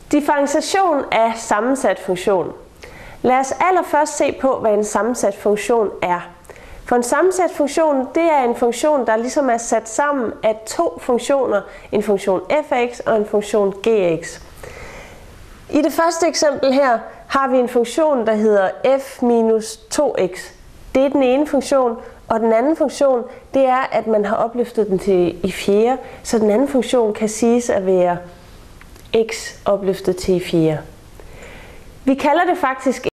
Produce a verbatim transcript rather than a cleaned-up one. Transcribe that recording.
Differentiation af sammensat funktion. Lad os allerførst se på, hvad en sammensat funktion er. For en sammensat funktion, det er en funktion, der ligesom er sat sammen af to funktioner, en funktion f af x og en funktion g af x. I det første eksempel her har vi en funktion, der hedder f minus to x. Det er den ene funktion, og den anden funktion, det er, at man har opløftet den til i fjerde, så den anden funktion kan siges at være x opløftet til i fjerde. Vi kalder det faktisk